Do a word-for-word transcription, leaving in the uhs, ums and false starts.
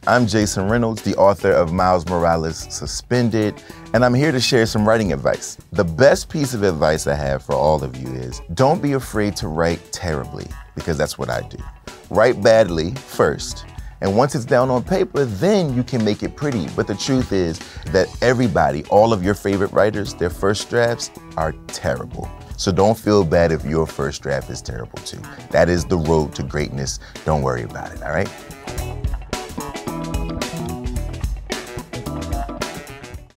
I'm Jason Reynolds, the author of Miles Morales Suspended, and I'm here to share some writing advice. The best piece of advice I have for all of you is, don't be afraid to write terribly, because that's what I do. Write badly first, and once it's down on paper, then you can make it pretty. But the truth is that everybody, all of your favorite writers, their first drafts are terrible. So don't feel bad if your first draft is terrible too. That is the road to greatness. Don't worry about it, all right?